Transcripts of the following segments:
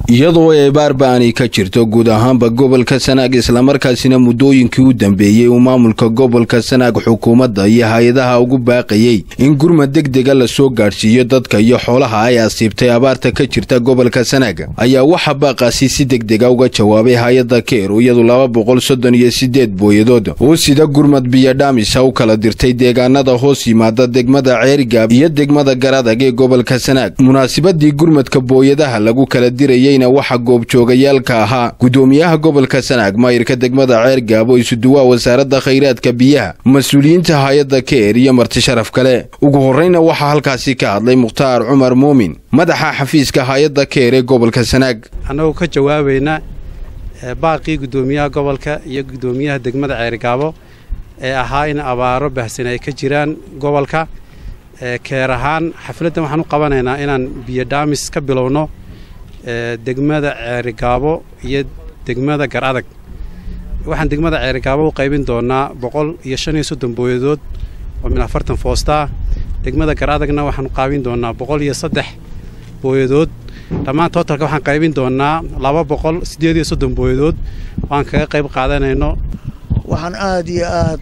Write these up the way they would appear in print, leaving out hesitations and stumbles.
iyadoo ay baarbaani ka jirto guud ahaanba gobolka Sanaag isla markaasina muddooyinkii u dambeeyay uu maamulka gobolka Sanaag xukuumadda iyo hay'adaha ugu baaqayay in gurmad degdeg ah la soo gaarsiiyo dadka iyo xoolaha ay asiibtay abaarta ka jirta gobolka Sanaag ayaa waxa baaqaasi si degdeg ah uga jawaabay hay'adda Keer iyadoo 238 booyadood oo sida gurmad biyo dhaamis u kala dirtay deegaanada hoos yimaada degmada Ceerigaab iyo degmada Garadag ee gobolka Sanaag munaasabadii gurmadka booyadaha lagu kala dirayay waxa goobjoogayaalka ahaa gudoomiyaha gobolka Sanaag maayirka degmada Ceerigaab oo isuduwa wasaaradda khayraadka biyaha mas'uuliyiinta hay'adda Keer iyo marti sharaf kale ugu horreeyna waxa halkaasi ka hadlay Mukhtaar Cumar Muumin madaxa xafiiska hay'adda Keer ee gobolka Sanaag anagu ka jawaabayna baaqi gudoomiyaha gobolka iyo gudoomiyaha degmada Ceerigaab ee ahaa in abaaro baahsan ay ka jiraan gobolka Keer ahaan xafladdan waxaan u qabanaynaa inaan biyo dhaamis ka bilowno degmada Ceerigaab iyo degmada Garadag waxaan degmada Ceerigaab u qaybin doonaa 135 booyadood oo min 40 foosta degmada Garadagna waxaan qaybin doonaa 103 booyadood dhammaan totalka waxaan qaybin doonaa 238 booyadood waan kaga qayb qaadanayno waxaan aad iyo aad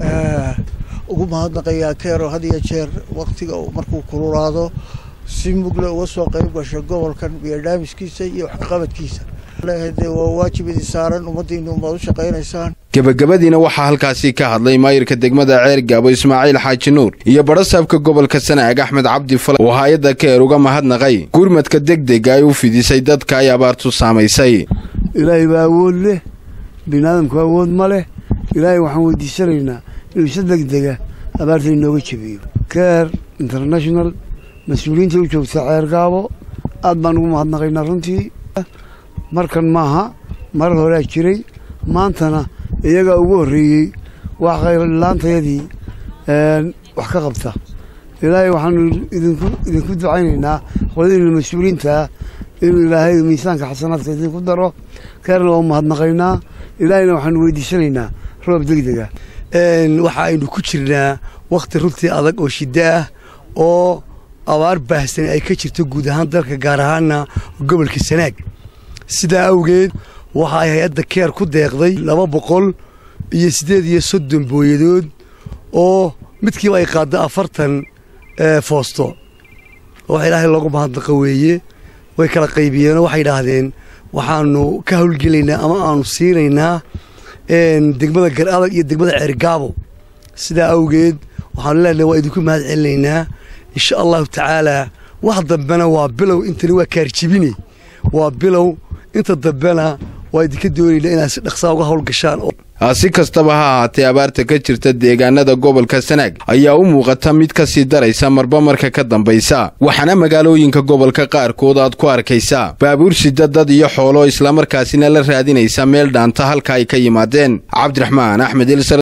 ugu mahadnaqayaa Keer had iyo jeer waqtiga markuu kululaado si mugle uga soo qayb gasho gobolkan biyo dhaamiskiisa iyo waxqabadkiisa leeyahay waa waajibid saaran ummadeennu u shaqeynaysan gabagabadiina waxa halkaasi ka hadlay maayirka degmada Ceerigaab Ismaaciil Xaaji Nuur iyo barasaabka gobolka Sanaag Axmed Cabdi Fal oo hay'adda Keer uga mahadnaqay gurmadka degdeg ah u fidisay dadka ay abaartu saameysay ilaahay baa awood leh binaadamku awood ma leh ilaahay waxaan weydiisanaynaa inuu si degdeg ah abaarta inooga jabiyo Keer International مسؤولينتي وجوجتا Ceerigaab aad baan ugu mahadnaqaynaa runtii markan maaha mar hore jiray maantana iyaga ugu horeeyay wax khayr laantayadii wax ka qabta ilaahay waxaan idinku ducaynaynaa qolada mas'uuliyiinta in ilaahay miisaanka xasanaadka idinku daro Keerna waa mahadnaqaynaa ilaahayna waxaan weydiisanaynaa roob degdeg ah waxa aynu ku jirnaa waqti runtii adag oo shida ah oo abaar baahsan ay ka jirto guud ahaan dalka gaar ahaan gobolka Sanaag sida awgeed waxa ay hay'adda Keer ku deeqday 238 booyadood oo midkiiba ay qaado 40 foosto oo ilaahay loogu mahadnaqo weeye way kala qaybiyeen waxay yiraahdeen waxaanu ka hawlgelaynaa ama aanu siinaynaa degmada Garadag iyo degmada Ceerigaab sida awgeed waxaan leenahay waa idinku mahad celinaynaa إن شاء الله تعالى واحد ضبنا وبلو أنت اللي كارجبيني وبلو أنت ضبنا وايد كدوري لأن نخساوها والقشان si kastaba ha ahaatee abaarta ka jirta deegaanada gobolka Sanaag ayaa u muuqata mid ka sii daraysa marba marka ka dambaysa waxana magaalooyinka gobolka qaarkood aad ku arkaysaa baabuur sidad iyo xoolo isla markaasina la raadinaysa meel dhaanta halka ay ka yimaadeen Cabdiraxmaan Axmed